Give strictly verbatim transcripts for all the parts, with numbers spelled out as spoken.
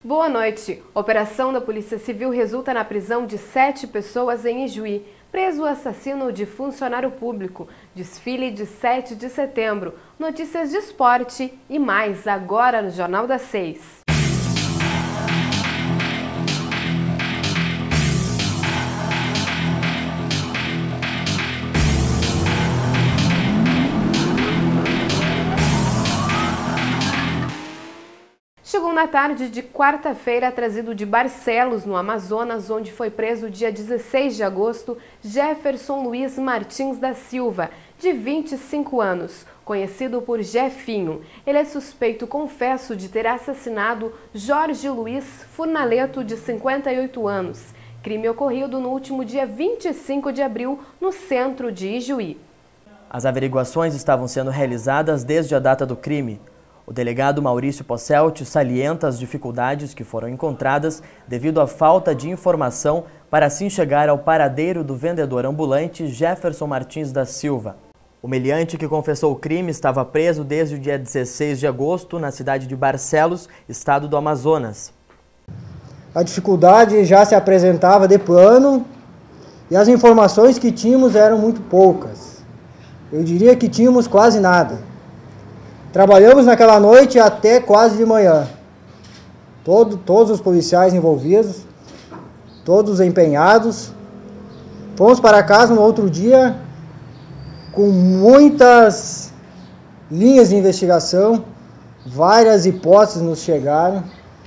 Boa noite. Operação da Polícia Civil resulta na prisão de sete pessoas em Ijuí. Preso o assassino de funcionário público. Desfile de sete de setembro. Notícias de esporte e mais agora no Jornal das Seis. Chegou na tarde de quarta-feira, trazido de Barcelos, no Amazonas, onde foi preso dia dezesseis de agosto, Jefferson Luiz Martins da Silva, de vinte e cinco anos, conhecido por Jefinho. Ele é suspeito, confesso, de ter assassinado Jorge Luiz Furnaleto, de cinquenta e oito anos. Crime ocorrido no último dia vinte e cinco de abril, no centro de Ijuí. As averiguações estavam sendo realizadas desde a data do crime. O delegado Maurício Posselt salienta as dificuldades que foram encontradas devido à falta de informação para assim chegar ao paradeiro do vendedor ambulante Jefferson Martins da Silva. O meliante que confessou o crime estava preso desde o dia dezesseis de agosto na cidade de Barcelos, estado do Amazonas. A dificuldade já se apresentava de plano e as informações que tínhamos eram muito poucas. Eu diria que tínhamos quase nada. Trabalhamos naquela noite até quase de manhã. Todo, todos os policiais envolvidos, todos empenhados. Fomos para casa no outro dia com muitas linhas de investigação, várias hipóteses nos chegaram.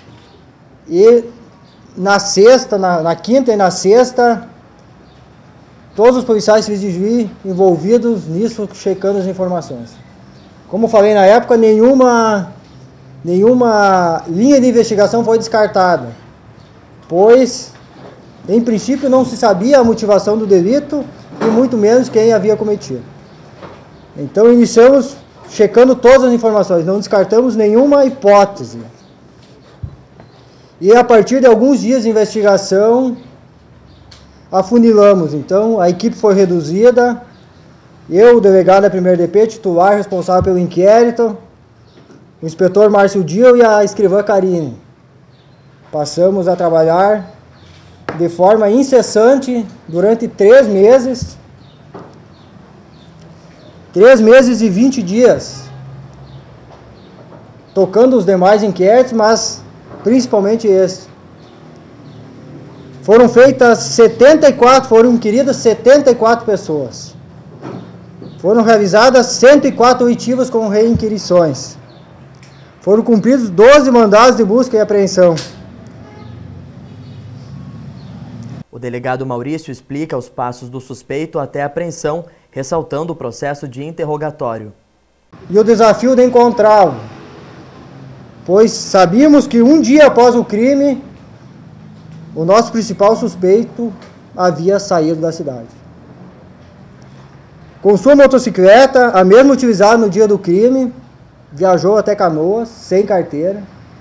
E na sexta, na, na quinta e na sexta, todos os policiais civis de Ijuí envolvidos nisso, checando as informações. Como falei na época, nenhuma, nenhuma linha de investigação foi descartada, pois, em princípio, não se sabia a motivação do delito e muito menos quem havia cometido. Então, iniciamos checando todas as informações, não descartamos nenhuma hipótese. E a partir de alguns dias de investigação, afunilamos. Então, a equipe foi reduzida. Eu, o delegado da primeira D P, titular responsável pelo inquérito, o inspetor Márcio Dio e a escrivã Karine. Passamos a trabalhar de forma incessante durante três meses, três meses e vinte dias, tocando os demais inquéritos, mas principalmente esse. Foram feitas setenta e quatro, foram inquiridas setenta e quatro pessoas. Foram realizadas cento e quatro oitivas com reinquirições. Foram cumpridos doze mandados de busca e apreensão. O delegado Maurício explica os passos do suspeito até a apreensão, ressaltando o processo de interrogatório. E o desafio de encontrá-lo, pois sabíamos que um dia após o crime, o nosso principal suspeito havia saído da cidade. Com sua motocicleta, a mesma utilizada no dia do crime, viajou até Canoas, sem carteira,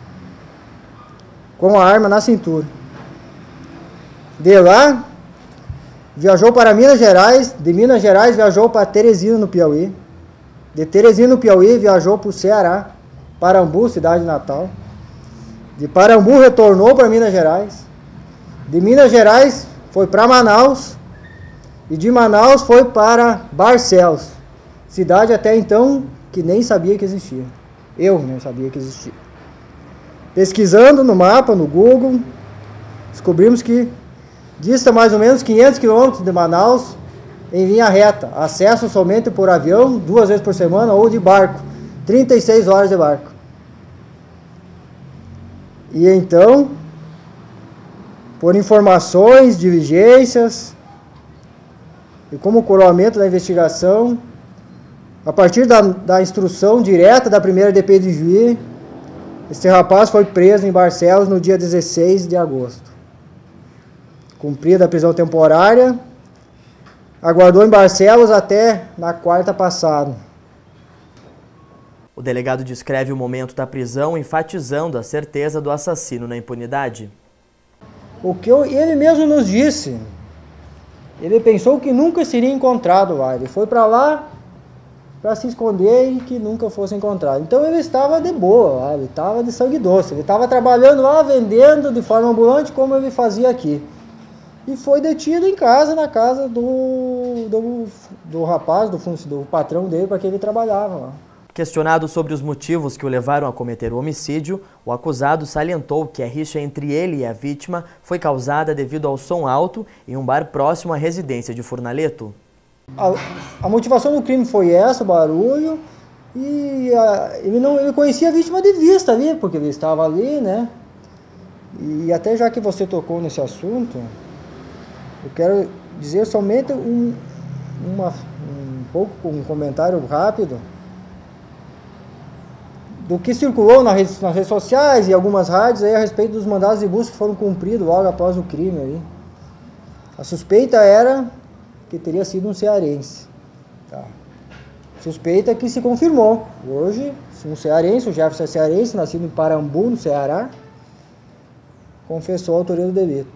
com a arma na cintura. De lá, viajou para Minas Gerais, de Minas Gerais viajou para Teresina, no Piauí. De Teresina, no Piauí, viajou para o Ceará, Parambu, cidade natal. De Parambu, retornou para Minas Gerais. De Minas Gerais, foi para Manaus. E de Manaus foi para Barcelos, cidade até então que nem sabia que existia. Eu nem sabia que existia. Pesquisando no mapa, no Google, descobrimos que dista mais ou menos quinhentos quilômetros de Manaus em linha reta. Acesso somente por avião, duas vezes por semana, ou de barco. trinta e seis horas de barco. E então, por informações, diligências, e como coroamento da investigação, a partir da, da instrução direta da primeira D P de Ijuí, esse rapaz foi preso em Barcelos no dia dezesseis de agosto. Cumprida a prisão temporária, aguardou em Barcelos até na quarta passada. O delegado descreve o momento da prisão, enfatizando a certeza do assassino na impunidade. O que eu, ele mesmo nos disse. Ele pensou que nunca seria encontrado lá. Ele foi para lá para se esconder e que nunca fosse encontrado. Então ele estava de boa, ele estava de sangue doce, ele estava trabalhando lá, vendendo de forma ambulante como ele fazia aqui. E foi detido em casa, na casa do, do, do rapaz, do, do patrão dele, para que ele trabalhava lá. Questionado sobre os motivos que o levaram a cometer o homicídio, o acusado salientou que a rixa entre ele e a vítima foi causada devido ao som alto em um bar próximo à residência de Furnaleto. A, a motivação do crime foi essa, o barulho, e a, ele, não, ele conhecia a vítima de vista ali, porque ele estava ali, né? E até já que você tocou nesse assunto, eu quero dizer somente um, uma, um pouco, um comentário rápido do que circulou nas redes, nas redes sociais e algumas rádios aí a respeito dos mandados de busca que foram cumpridos logo após o crime aí. A suspeita era que teria sido um cearense. Tá. Suspeita que se confirmou. Hoje, um cearense, o Jefferson é cearense, nascido em Parambu, no Ceará, confessou a autoria do delito.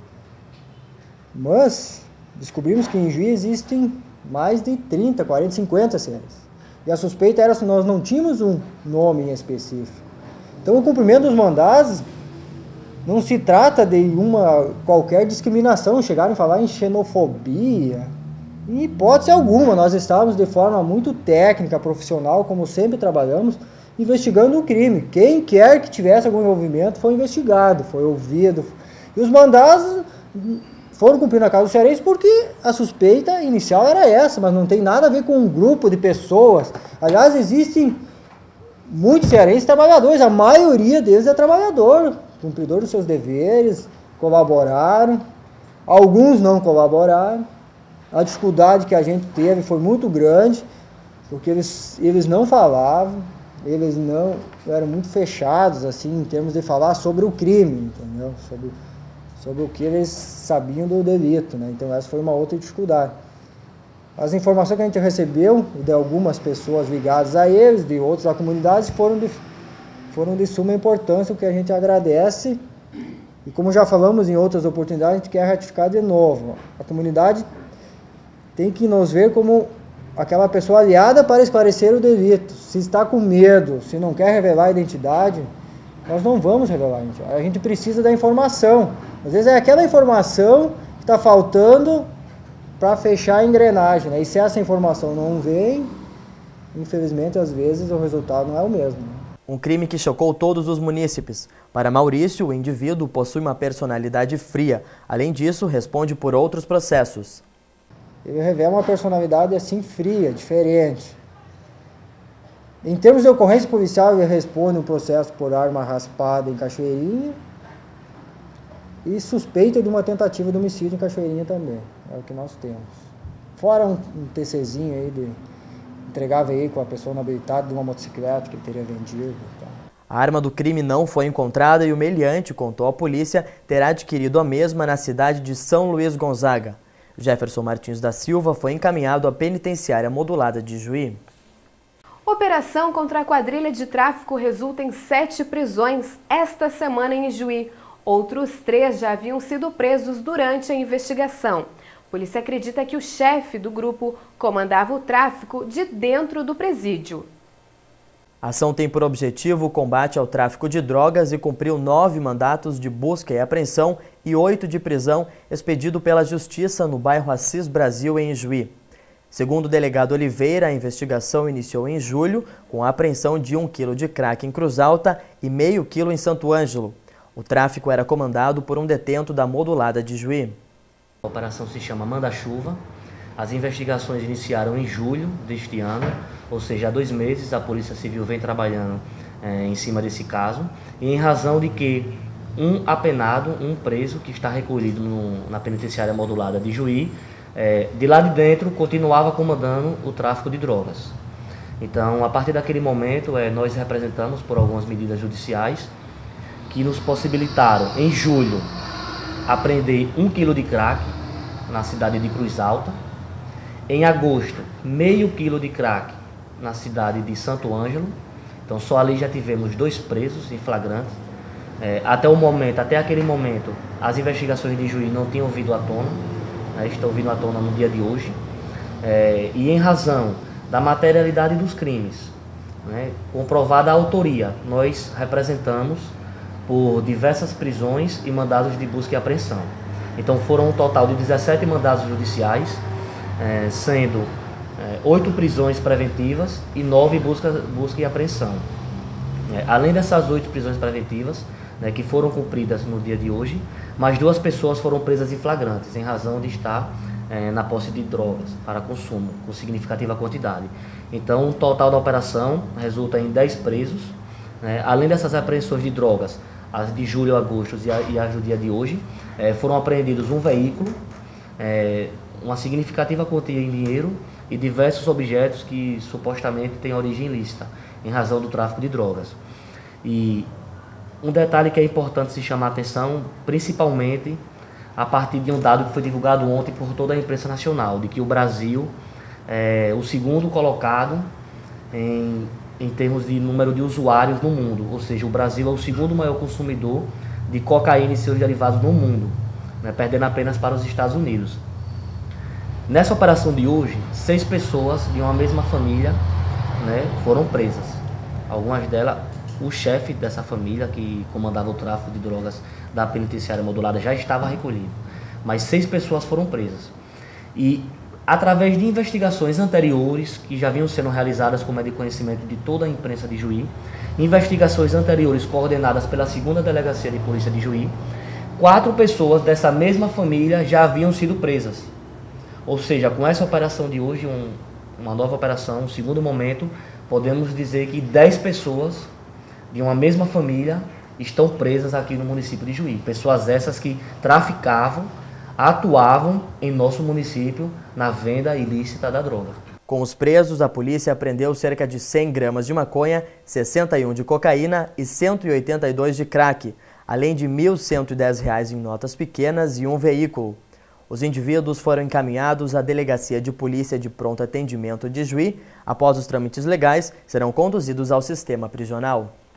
Mas descobrimos que em Juí existem mais de trinta, quarenta, cinquenta cearenses. E a suspeita era se nós não tínhamos um nome em específico. Então o cumprimento dos mandados não se trata de uma qualquer discriminação, chegaram a falar em xenofobia. Em hipótese alguma, nós estávamos de forma muito técnica, profissional, como sempre trabalhamos, investigando o crime. Quem quer que tivesse algum envolvimento foi investigado, foi ouvido. E os mandados foram cumprindo a casa do cearense porque a suspeita inicial era essa, mas não tem nada a ver com um grupo de pessoas. Aliás, existem muitos cearenses trabalhadores, a maioria deles é trabalhador, cumpridor dos seus deveres, colaboraram, alguns não colaboraram. A dificuldade que a gente teve foi muito grande, porque eles, eles não falavam, eles não eram muito fechados assim, em termos de falar sobre o crime, entendeu? Sobre sobre o que eles sabiam do delito, né? Então essa foi uma outra dificuldade. As informações que a gente recebeu de algumas pessoas ligadas a eles, de outras da comunidade, foram de, foram de suma importância, o que a gente agradece. E como já falamos em outras oportunidades, a gente quer ratificar de novo. A comunidade tem que nos ver como aquela pessoa aliada para esclarecer o delito. Se está com medo, se não quer revelar a identidade, nós não vamos revelar. Gente. A gente precisa da informação. Às vezes é aquela informação que está faltando para fechar a engrenagem, né? E se essa informação não vem, infelizmente, às vezes o resultado não é o mesmo. Um crime que chocou todos os munícipes. Para Maurício, o indivíduo possui uma personalidade fria. Além disso, responde por outros processos. Ele revela uma personalidade assim fria, diferente. Em termos de ocorrência policial, ele responde um processo por arma raspada em Cachoeirinha e suspeita de uma tentativa de homicídio em Cachoeirinha também. É o que nós temos. Fora um, um TCzinho aí de entregar veículo à pessoa não habilitada de uma motocicleta que ele teria vendido. Então. A arma do crime não foi encontrada e o meliante, contou à polícia, terá adquirido a mesma na cidade de São Luís Gonzaga. Jefferson Martins da Silva foi encaminhado à penitenciária modulada de Juí. Operação contra a quadrilha de tráfico resulta em sete prisões esta semana em Juí. Outros três já haviam sido presos durante a investigação. A polícia acredita que o chefe do grupo comandava o tráfico de dentro do presídio. A ação tem por objetivo o combate ao tráfico de drogas e cumpriu nove mandatos de busca e apreensão e oito de prisão expedido pela Justiça no bairro Assis Brasil, em Juí. Segundo o delegado Oliveira, a investigação iniciou em julho com a apreensão de um quilo de crack em Cruz Alta e meio quilo em Santo Ângelo. O tráfico era comandado por um detento da modulada de Juí. A operação se chama Manda-Chuva. As investigações iniciaram em julho deste ano, ou seja, há dois meses a Polícia Civil vem trabalhando é, em cima desse caso, e em razão de que um apenado, um preso que está recolhido no, na penitenciária modulada de Juí, é, de lá de dentro continuava comandando o tráfico de drogas. Então, a partir daquele momento, é, nós representamos por algumas medidas judiciais que nos possibilitaram, em julho, apreender um quilo de crack na cidade de Cruz Alta. Em agosto, meio quilo de crack na cidade de Santo Ângelo. Então só ali já tivemos dois presos em flagrante. É, até o momento, até aquele momento, as investigações de Juí não tinham vindo à tona, né, estão vindo à tona no dia de hoje. É, e em razão da materialidade dos crimes, né? Comprovada a autoria, nós representamos por diversas prisões e mandados de busca e apreensão. Então foram um total de dezessete mandados judiciais, eh, sendo eh, oito prisões preventivas e nove busca, busca e apreensão. Eh, além dessas oito prisões preventivas, né, que foram cumpridas no dia de hoje, mais duas pessoas foram presas em flagrantes, em razão de estar eh, na posse de drogas para consumo, com significativa quantidade. Então o total da operação resulta em dez presos, né, além dessas apreensões de drogas, as de julho, agosto e, a, e as do dia de hoje, eh, foram apreendidos um veículo, eh, uma significativa quantia em dinheiro e diversos objetos que supostamente têm origem ilícita, em razão do tráfico de drogas. E um detalhe que é importante se chamar a atenção, principalmente a partir de um dado que foi divulgado ontem por toda a imprensa nacional, de que o Brasil é o segundo colocado em em termos de número de usuários no mundo, ou seja, o Brasil é o segundo maior consumidor de cocaína e seus derivados no mundo, né, perdendo apenas para os Estados Unidos. Nessa operação de hoje, seis pessoas de uma mesma família, né, foram presas. Algumas delas, o chefe dessa família, que comandava o tráfico de drogas da penitenciária modulada, já estava recolhido, mas seis pessoas foram presas. E através de investigações anteriores, que já vinham sendo realizadas, como é de conhecimento de toda a imprensa de Juí, investigações anteriores coordenadas pela segunda Delegacia de Polícia de Juí, quatro pessoas dessa mesma família já haviam sido presas. Ou seja, com essa operação de hoje, um, uma nova operação, um segundo momento, podemos dizer que dez pessoas de uma mesma família estão presas aqui no município de Juí. Pessoas essas que traficavam, atuavam em nosso município na venda ilícita da droga. Com os presos, a polícia apreendeu cerca de cem gramas de maconha, sessenta e um de cocaína e cento e oitenta e dois de crack, além de mil cento e dez reais em notas pequenas e um veículo. Os indivíduos foram encaminhados à Delegacia de Polícia de Pronto Atendimento de Juí. Após os trâmites legais, serão conduzidos ao sistema prisional.